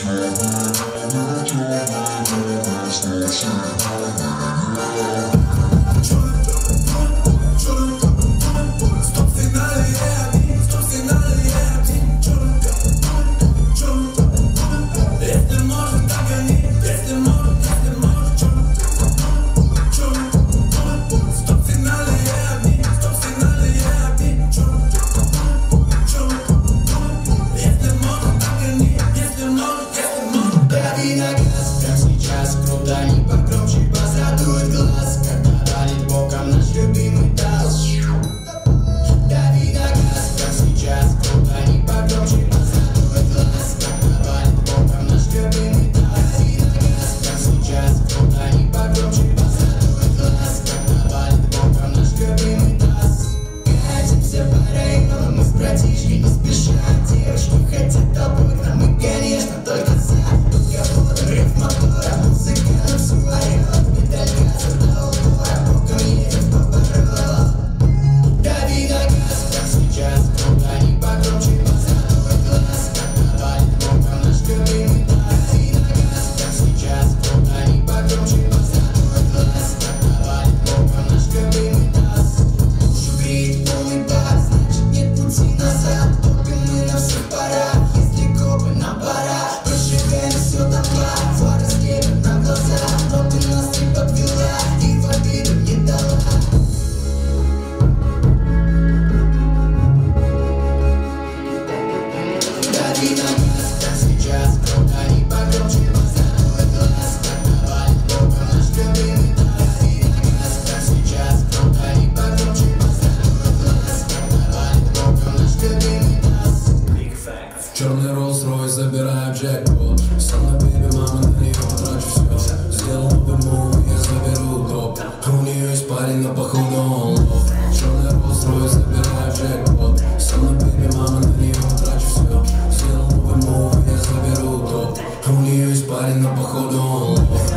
Черный Rolls-Royce, забираю джекпот. Со мной бейби, мама, на нее потрачу все. Сделал новый мув, я заберу топ. У нее есть парень, но походу он лох. Черный Rolls-Royce, забираю джекпот. Со мной бейби, мама, на нее потрачу все. Сделал новый мув, я заберу топ. У нее есть парень, но походу он лох.